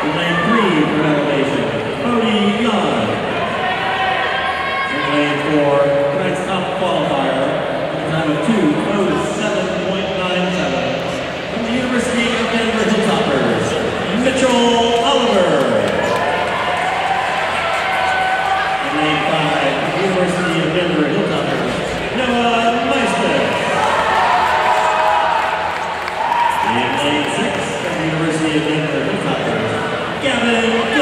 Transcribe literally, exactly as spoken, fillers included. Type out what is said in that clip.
lane three for elevation, Bodie Young. In lane four, tonight's top qualifier, with a time of two oh seven point nine seven. From the University of Denver Hilltoppers, Mitchell Oliver. In lane five, from the University of Denver Hilltoppers, Noah Meister. In lane six, from the University of Denver Hilltoppers, Gavin